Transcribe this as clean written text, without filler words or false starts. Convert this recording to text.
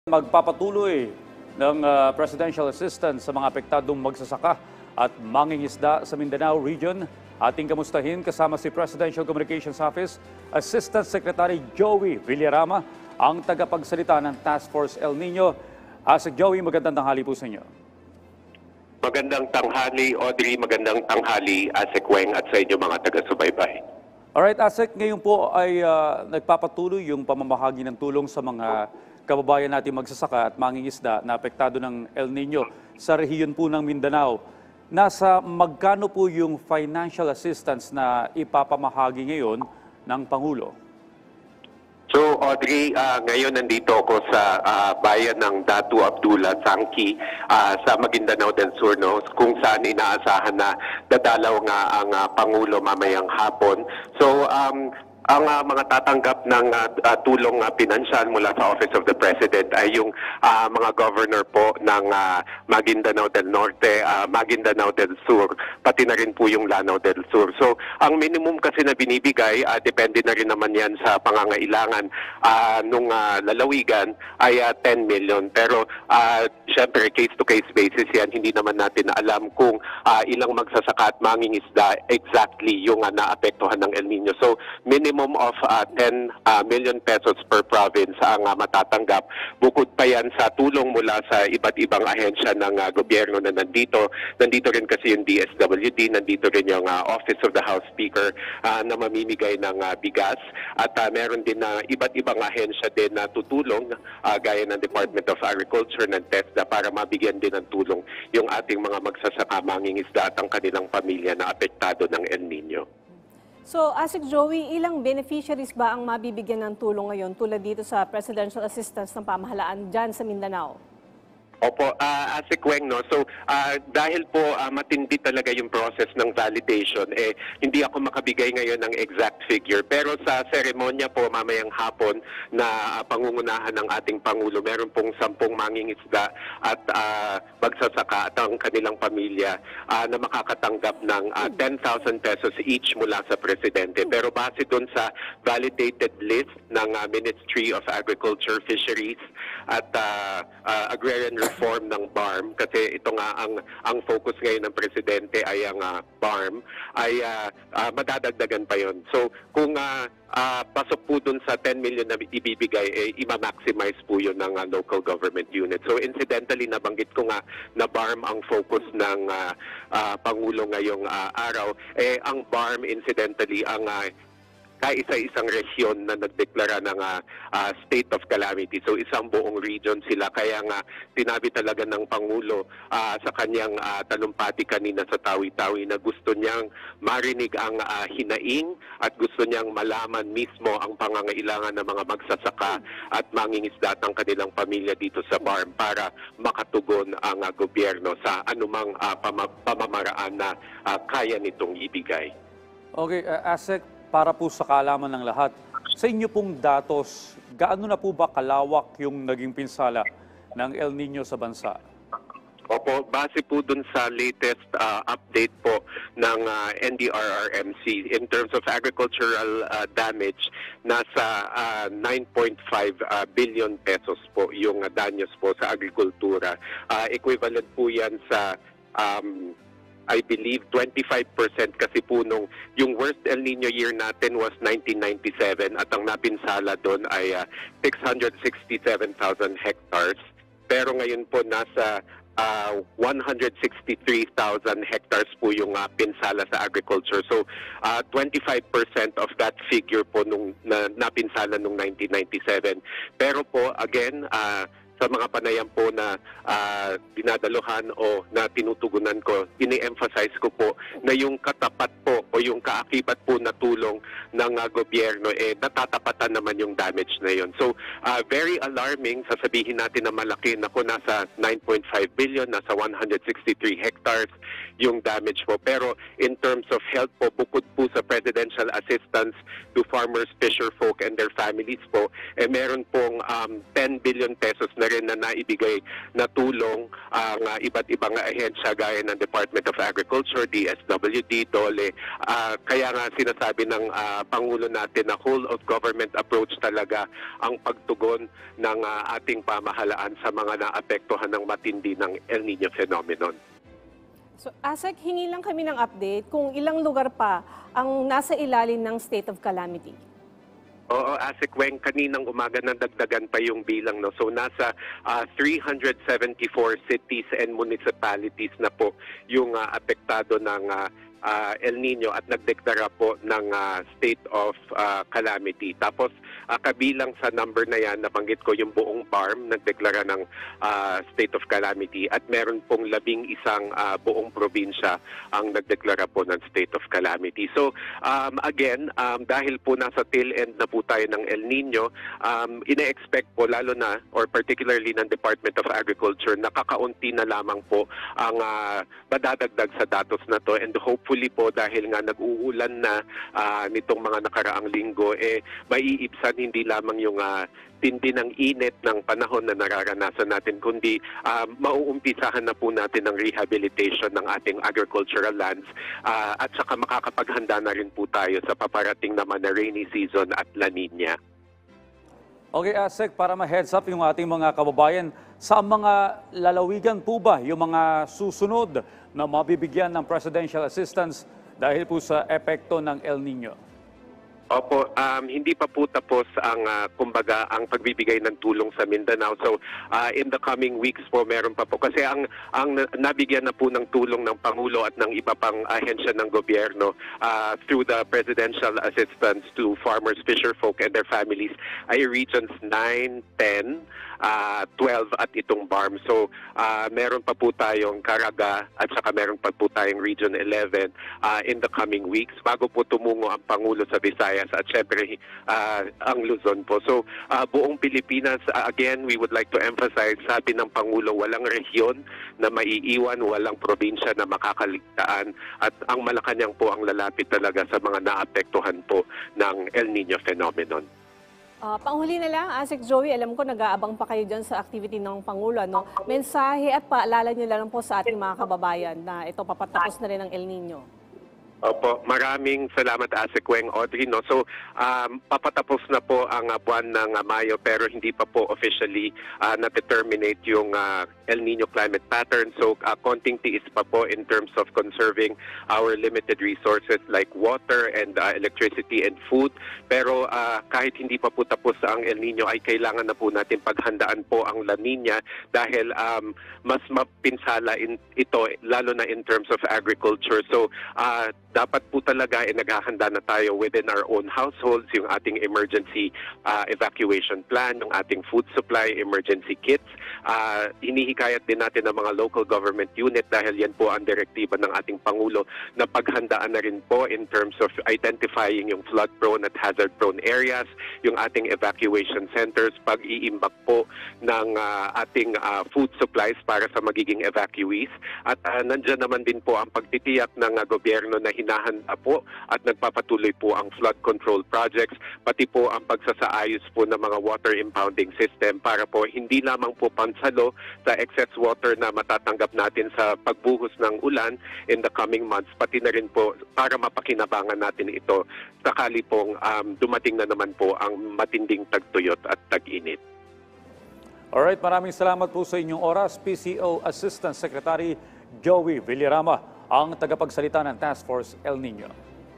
Magpapatuloy ng presidential assistance sa mga apektadong magsasaka at mangingisda sa Mindanao Region. Ating kamustahin kasama si Presidential Communications Office Assistant Secretary Joey Villarama, ang tagapagsalita ng Task Force El Nino. Asik Joey, magandang tanghali po sa inyo. Magandang tanghali, Audrey. Magandang tanghali, Asik Weng, at sa inyo mga taga-subaybay. Alright, Asik, ngayon po ay nagpapatuloy yung pamamahagi ng tulong sa mga kababayan natin magsasaka at mangingisda na apektado ng El Nino sa rehiyon po ng Mindanao. Nasa magkano po yung financial assistance na ipapamahagi ngayon ng Pangulo? So, Audrey, ngayon nandito ako sa bayan ng Datu Abdullah, Sangki, sa Maguindanao del Sur, no, kung saan inaasahan na dadalaw nga ang Pangulo mamayang hapon. So, ang mga tatanggap ng tulong pinansyal mula sa Office of the President ay yung mga governor po ng Maguindanao del Norte, Maguindanao del Sur, pati na rin po yung Lanao del Sur. So, ang minimum kasi na binibigay, depende na rin naman yan sa pangangailangan nung lalawigan, ay 10 million. Pero, syempre, case-to-case basis yan, hindi naman natin alam kung ilang magsasaka at mangingisda exactly yung naapektuhan ng El Nino. So, minimum of 10 million pesos per province ang matatanggap. Bukod pa yan sa tulong mula sa iba't ibang ahensya ng gobyerno na nandito. Nandito rin kasi yung DSWD, nandito rin yung Office of the House Speaker na mamimigay ng bigas. At meron din na iba't ibang ahensya din na tutulong gaya ng Department of Agriculture, ng TESDA, para mabigyan din ng tulong yung ating mga magsasaka, mangingisda at ang kanilang pamilya na apektado ng El Nino. So, Asik Joey, ilang beneficiaries ba ang mabibigyan ng tulong ngayon tulad dito sa presidential assistance ng pamahalaan dyan sa Mindanao? Opo, Asik Weng, no? So, dahil po matindi talaga yung process ng validation, hindi ako makabigay ngayon ng exact figure. Pero sa seremonya po mamayang hapon na pangungunahan ng ating Pangulo, meron pong 10 mangingisda at magsasaka at ang kanilang pamilya na makakatanggap ng 10,000 pesos each mula sa Presidente. Pero base dun sa validated list ng Ministry of Agriculture, Fisheries at Agrarian Reform ng BARM, kasi ito nga ang focus ngayon ng Presidente ay ang BARM, ay madadagdagan pa yon. So kung pasok po dun sa 10 million na ibibigay, ima-maximize po yun ng local government unit. So incidentally, nabanggit ko nga na BARM ang focus ng Pangulo ngayong araw. Ang BARM incidentally ang kaisa-isang rehiyon na nagdeklara ng state of calamity. So isang buong region sila. Kaya nga sinabi talaga ng Pangulo sa kanyang talumpati kanina sa Tawi-Tawi na gusto niyang marinig ang hinaing at gusto niyang malaman mismo ang pangangailangan ng mga magsasaka at mangingisda at ang kanilang pamilya dito sa BARM para makatugon ang gobyerno sa anumang pamamaraan na kaya nitong ibigay. Okay, Asik, para po sa kaalaman ng lahat, sa inyo pong datos, gaano na po ba kalawak yung naging pinsala ng El Nino sa bansa? Opo, base po dun sa latest update po ng NDRRMC in terms of agricultural damage, nasa 9.5 billion pesos po yung danyos po sa agrikultura. Equivalent po yan sa I believe 25% kasi po nung yung worst El Nino year natin was 1997 at ang napinsala doon ay 667,000 hectares. Pero ngayon po nasa 163,000 hectares po yung pinsala sa agriculture. So 25% of that figure po nung napinsala nung 1997. Pero po again, sa mga panayam po na dinadaluhan o na tinutugunan ko, ini-emphasize ko po na yung katapat po o yung kaakibat po na tulong ng gobyerno, natatapatan naman yung damage na yun. So, very alarming, sasabihin natin na malaki, naku, nasa 9.5 billion, nasa 163 hectares yung damage po. Pero in terms of health po, bukod po sa presidential assistance to farmers, fisherfolk, and their families po, meron pong 10 billion pesos na rin na naibigay na tulong ang iba't ibang ahensya gaya ng Department of Agriculture, DSWD, DOLE. Kaya nga sinasabi ng Pangulo natin na whole of government approach talaga ang pagtugon ng ating pamahalaan sa mga naapektuhan ng matindi ng El Nino phenomenon. So, ASEC, hingi lang kami ng update kung ilang lugar pa ang nasa ilalim ng state of calamity. Oo, ASEC Weng, kaninang umaga nadagdagan pa yung bilang. No? So nasa 374 cities and municipalities na po yung apektado ng El Nino at nagdeklara po ng state of calamity. Tapos kabilang sa number na yan, nabanggit ko yung buong BARM, nagdeklara ng state of calamity at meron pong 11 buong probinsya ang nagdeklara po ng state of calamity. So again, dahil po nasa tail end na po tayo ng El Nino, ina-expect po lalo na or particularly ng Department of Agriculture, nakakaunti na lamang po ang madadagdag sa datos na to, and hopefully po dahil nga nag-uulan na nitong mga nakaraang linggo, maiibsan hindi lamang yung tindi ng init ng panahon na nararanasan natin, kundi mauumpisahan na po natin ang rehabilitation ng ating agricultural lands at saka makakapaghanda na rin po tayo sa paparating naman na rainy season at La Nina. Okay, ASEC, para ma-heads up yung ating mga kababayan, sa mga lalawigan po ba yung mga susunod na mabibigyan ng presidential assistance dahil po sa epekto ng El Nino? Opo, hindi pa po tapos ang kumbaga ang pagbibigay ng tulong sa Mindanao. So in the coming weeks po meron pa po kasi ang nabigyan na po ng tulong ng Pangulo at ng iba pang ahensya ng gobyerno through the presidential assistance to farmers, fisherfolk and their families ay regions 9, 10, 12 at itong BARM. So meron pa po tayong Caraga at saka meron pa po tayong Region 11 in the coming weeks bago po tumungo ang Pangulo sa Visayas at syempre ang Luzon po. So buong Pilipinas, again, we would like to emphasize, sabi ng Pangulo, walang rehiyon na maiiwan, walang probinsya na makakaligtaan at ang Malacanang po ang lalapit talaga sa mga naapektuhan po ng El Nino phenomenon. Panghuli na lang, ASEC Joey, alam ko nag-aabang pa kayo dyan sa activity ng Pangulo. No? Mensahe at paalala niyo lang po sa ating mga kababayan na ito papatapos na rin ang El Nino. Opo, maraming salamat ASEC Weng, Audrey. No? So, papatapos na po ang buwan ng Mayo pero hindi pa po officially na-determinate yung El Nino climate pattern. So, konting tiis pa po in terms of conserving our limited resources like water and electricity and food. Pero kahit hindi pa po tapos ang El Nino ay kailangan na po natin paghandaan po ang La Nina dahil mas mapinsala ito lalo na in terms of agriculture. So, dapat po talaga naghahanda na tayo within our own households, yung ating emergency evacuation plan, yung ating food supply, emergency kits. Hinihikayat din natin ang mga local government unit dahil yan po ang direktiba ng ating Pangulo na paghandaan na rin po in terms of identifying yung flood-prone at hazard-prone areas, yung ating evacuation centers, pag-iimbak po ng ating food supplies para sa magiging evacuees. At nandyan naman din po ang pagtitiyak ng gobyerno na hinahanda po at nagpapatuloy po ang flood control projects, pati po ang pagsasaayos po ng mga water impounding system para po hindi lamang po pansalo sa excess water na matatanggap natin sa pagbuhos ng ulan in the coming months, pati na rin po para mapakinabangan natin ito sakali pong dumating na naman po ang matinding tagtuyot at tag-init. Alright, maraming salamat po sa inyong oras, PCO Assistant Secretary Joey Villarama, ang tagapagsalita ng Task Force El Nino.